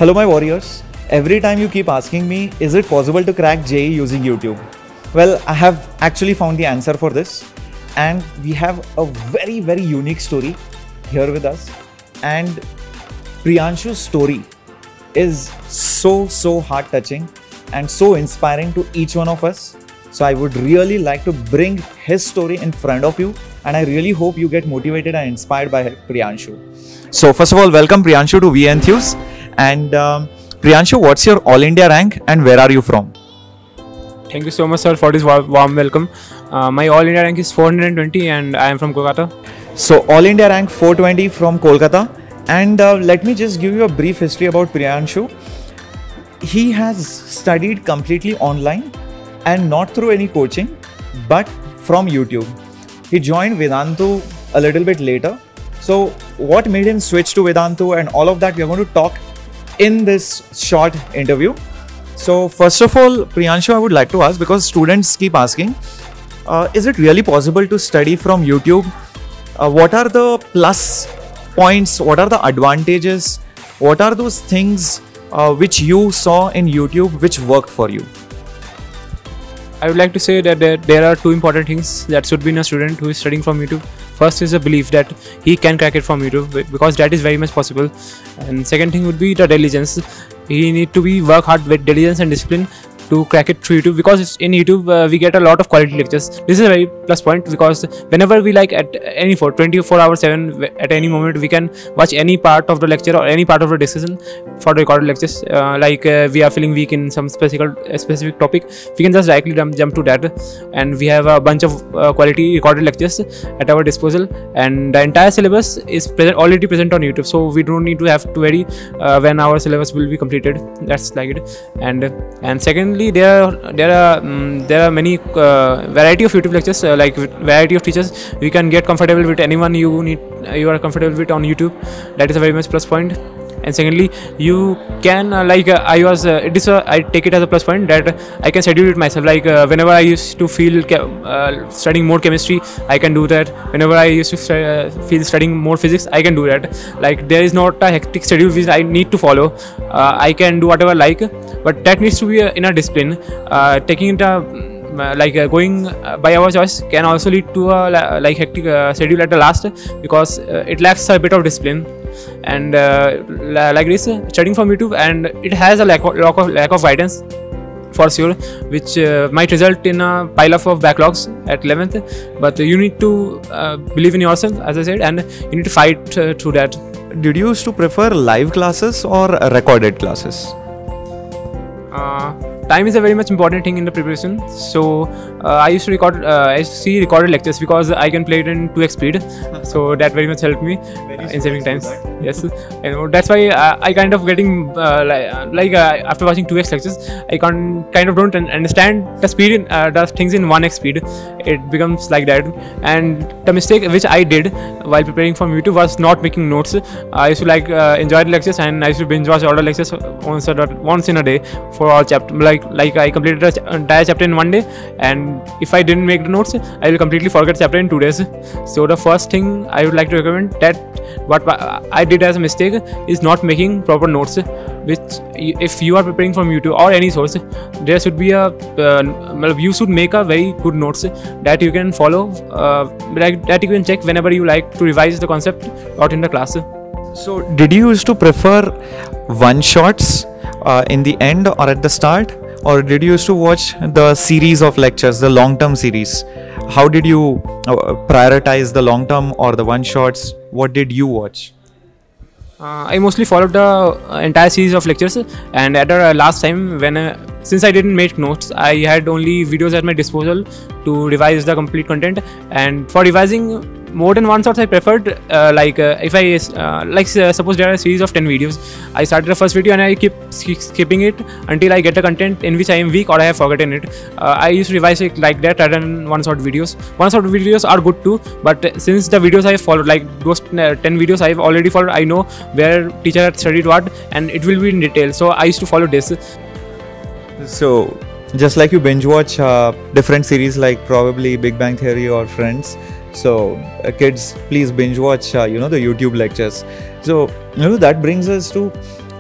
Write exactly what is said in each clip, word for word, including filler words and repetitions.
Hello my warriors. Every time you keep asking me, is it possible to crack J E E using YouTube? Well, I have actually found the answer for this, and we have a very very unique story here with us. And Priyanshu's story is so so heart touching and so inspiring to each one of us. So I would really like to bring his story in front of you, and I really hope you get motivated and inspired by Priyanshu. So first of all, welcome Priyanshu to VNthuse. And um, Priyanshu, what's your All India rank and where are you from? Thank you so much, sir, for this warm welcome. Uh, my All India rank is four hundred twenty and I am from Kolkata. So All India rank four twenty from Kolkata. And uh, let me just give you a brief history about Priyanshu. He has studied completely online and not through any coaching, but from YouTube. He joined Vedantu a little bit later. So what made him switch to Vedantu and all of that we are going to talk in this short interview. So first of all, Priyanshu, I would like to ask, because students keep asking, uh, is it really possible to study from YouTube? Uh, what are the plus points? What are the advantages? What are those things uh, which you saw in YouTube which worked for you? I would like to say that there, there are two important things that should be in a student who is studying from YouTube. First is a belief that he can crack it from YouTube, because that is very much possible. And second thing would be the diligence. He need to be work hard with diligence and discipline to crack it through YouTube, because in YouTube uh, we get a lot of quality lectures. This is a very plus point, because whenever we like, at any for twenty-four hours seven, at any moment we can watch any part of the lecture or any part of the discussion for the recorded lectures. Uh, like uh, we are feeling weak in some specific uh, specific topic, we can just directly jump, jump to that, and we have a bunch of uh, quality recorded lectures at our disposal, and the entire syllabus is present already present on YouTube, so we don't need to have to worry uh, when our syllabus will be completed. That's like it. And and secondly, there are there are um, there are many uh, variety of YouTube lectures, uh, like variety of teachers. We can get comfortable with anyone you need uh, you are comfortable with on YouTube. That is a very much plus point. And secondly, you can uh, like uh, I was uh, it is a, I take it as a plus point that I can schedule it myself. Like uh, whenever I used to feel uh, studying more chemistry, I can do that. Whenever I used to uh, feel studying more physics, I can do that. Like there is not a hectic schedule which I need to follow. Uh, I can do whatever I like, but that needs to be uh, in a discipline. Uh, taking it a Uh, like uh, going uh, by our choice can also lead to a uh, like hectic uh, schedule at the last, because uh, it lacks a bit of discipline. And uh, like this, uh, studying from YouTube, and it has a lack of, lack of, lack of guidance for sure, which uh, might result in a pile up of backlogs at eleventh. But uh, you need to uh, believe in yourself, as I said, and you need to fight uh, through that. Did you used to prefer live classes or recorded classes? Uh, time is a very much important thing in the preparation. So uh, I used to record uh, I used to see recorded lectures, because I can play it in two x speed, so that very much helped me uh, in saving times. Yes, you know, that's why I, I kind of getting uh, like, like uh, after watching two x lectures, I can kind of don't understand the speed in, uh, the things in one x speed. It becomes like that. And the mistake which I did while preparing from YouTube was not making notes. I used to like uh, enjoy the lectures, and I used to binge watch all the lectures once a, once in a day for all chapter. Like like I completed the entire chapter in one day, and if I didn't make the notes, I will completely forget chapter in two days. So the first thing I would like to recommend, that what I did as a mistake is not making proper notes, which if you are preparing from YouTube or any source, there should be a uh, you should make a very good notes that you can follow, uh, like that you can check whenever you like to revise the concept taught in the class. So did you used to prefer one shots uh, in the end or at the start, or did you used to watch the series of lectures, the long term series? How did you uh, prioritize the long term or the one shots? What did you watch? Uh, I mostly followed the entire series of lectures, and at the last time, when uh, since I didn't make notes, I had only videos at my disposal to revise the complete content. And for revising more than one shots, I preferred uh, like uh, if I uh, like uh, suppose there are a series of ten videos, I started the first video and I keep skipping it until I get the content in which I am weak or I have forgotten it. uh, I used to revise it like that rather than one shot videos. One shot videos are good too, but since the videos I have followed, like those ten videos I have already followed, I know where teacher had studied what, and it will be in detail, so I used to follow this. So just like you binge watch uh, different series like probably Big Bang Theory or Friends, so uh, kids, please binge watch uh, you know the YouTube lectures. So you know that brings us to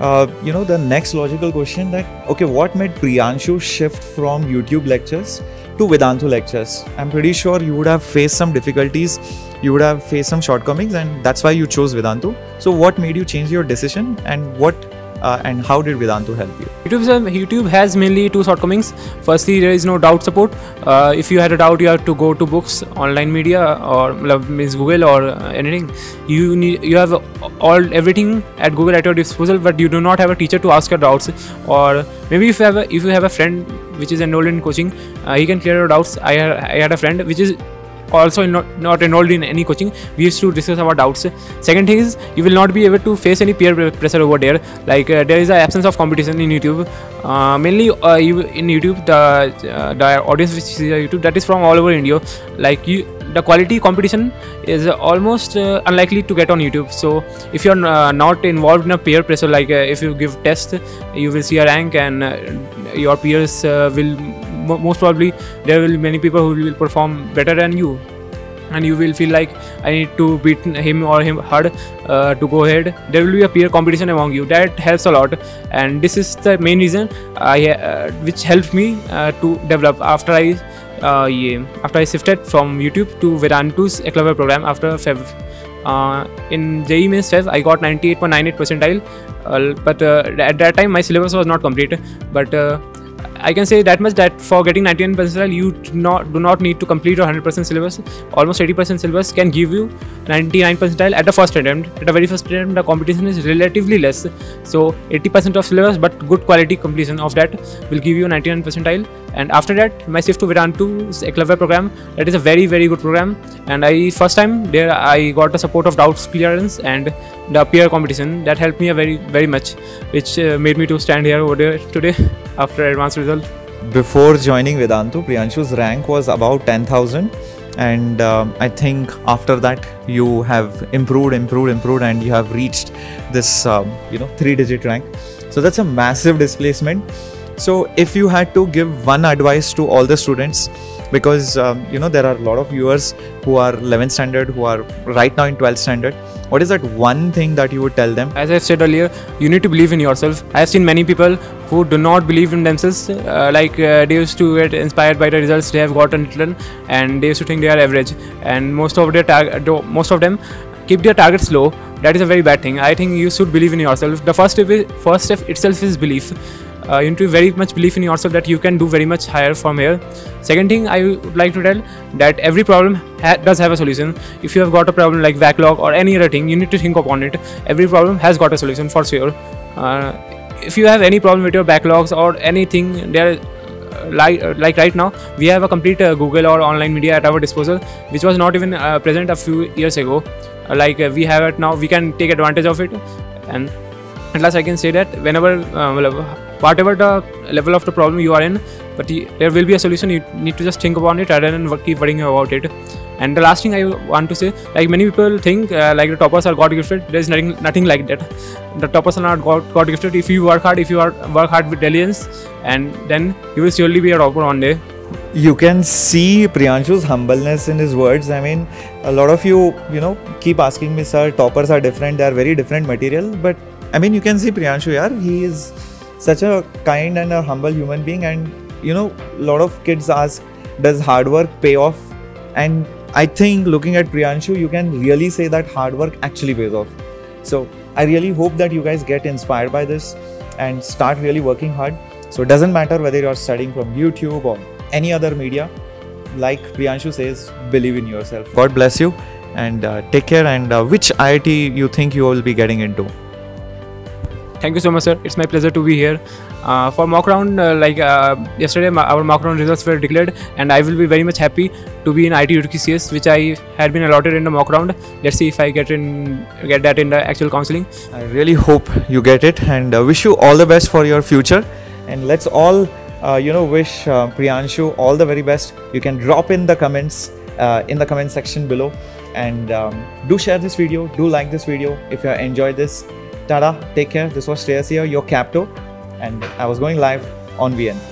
uh, you know, the next logical question that, okay, what made Priyanshu shift from YouTube lectures to Vedantu lectures? I'm pretty sure you would have faced some difficulties, you would have faced some shortcomings, and that's why you chose Vedantu. So what made you change your decision, and what uh, and how did Vedantu help you? YouTube, YouTube has mainly two shortcomings. Firstly, there is no doubt support. Uh, if you had a doubt, you have to go to books, online media, or means Google or uh, anything. You need, you have all everything at Google at your disposal, but you do not have a teacher to ask your doubts. Or maybe if you have a, if you have a friend which is enrolled in coaching, uh, he can clear your doubts. I I had a friend which is also not, not enrolled in any coaching. We used to discuss our doubts. Second thing is, you will not be able to face any peer pressure over there. Like uh, there is an absence of competition in YouTube. Uh, mainly uh, you, in YouTube, the uh, the audience which is YouTube, that is from all over India. Like you, the quality competition is almost uh, unlikely to get on YouTube. So if you're uh, not involved in a peer pressure, like uh, if you give test, you will see a rank, and uh, your peers uh, will most probably, there will be many people who will perform better than you, and you will feel like I need to beat him or him hard uh, to go ahead. There will be a peer competition among you. That helps a lot, and this is the main reason I uh, which helped me uh, to develop after I uh, yeah, after I shifted from YouTube to Vedantu's Eklavya program after Feb. Uh, in J E E Mains Feb, I got ninety-eight point nine eight percentile, uh, but uh, at that time my syllabus was not complete. But uh, I can say that much, that for getting ninety-nine percentile, you do not do not need to complete your one hundred percent syllabus. Almost eighty percent syllabus can give you ninety-nine percentile at the first attempt. At the very first attempt, the competition is relatively less. So eighty percent of syllabus, but good quality completion of that will give you ninety-nine percentile. And after that, my shift to Vedantu's Eklavya program, that is a very very good program. And I first time there I got the support of doubts clearance and the peer competition. That helped me a very very much, which uh, made me to stand here over there today after advanced result. Before joining Vedantu, Priyanshu's rank was about ten thousand, and um, I think after that you have improved, improved, improved, and you have reached this um, you know three-digit rank. So that's a massive displacement. So if you had to give one advice to all the students, because um, you know there are a lot of viewers who are eleventh standard, who are right now in twelfth standard, what is that one thing that you would tell them? As I said earlier, you need to believe in yourself. I have seen many people who do not believe in themselves. Uh, like uh, they used to get inspired by the results they have gotten, and they used to think they are average. And most of their target, most of them keep their targets low. That is a very bad thing. I think you should believe in yourself. The first step, is, first step itself is belief. Uh, you need to very much believe in yourself that you can do very much higher from here. Second thing I would like to tell, that every problem ha does have a solution. If you have got a problem like backlog or any other thing, you need to think upon it. Every problem has got a solution for sure. Uh, if you have any problem with your backlogs or anything, there uh, like uh, like right now we have a complete uh, Google or online media at our disposal, which was not even uh, present a few years ago. Uh, like uh, we have it now, we can take advantage of it. And at last I can say that whenever uh, whatever the level of the problem you are in, but there will be a solution. You need to just think upon it rather than keep worrying about it. And the last thing I want to say, like many people think uh, like the toppers are God gifted. There is nothing nothing like that. The toppers are not God, God gifted. If you work hard, if you are work hard with diligence, and then you will surely be a topper one day. You can see Priyanshu's humbleness in his words. I mean, a lot of you, you know, keep asking me, sir, toppers are different. They are very different material. But I mean, you can see Priyanshu, yaar, he is such a kind and a humble human being. And you know, a lot of kids ask, does hard work pay off? And I think looking at Priyanshu, you can really say that hard work actually pays off. So I really hope that you guys get inspired by this and start really working hard. So it doesn't matter whether you're studying from YouTube or any other media. Like Priyanshu says, believe in yourself. God bless you, and uh, take care. And uh, which I I T you think you will be getting into? Thank you so much, sir. It's my pleasure to be here. Uh, for mock round, uh, like uh, yesterday, my, our mock round results were declared, and I will be very much happy to be in I T U T C S, which I had been allotted in the mock round. Let's see if I get in, get that in the actual counseling. I really hope you get it, and uh, wish you all the best for your future. And let's all, uh, you know, wish uh, Priyanshu all the very best. You can drop in the comments uh, in the comment section below, and um, do share this video. Do like this video if you enjoyed this. Tada, take care. This was Shreyas here, your Capto, and I was going live on V N.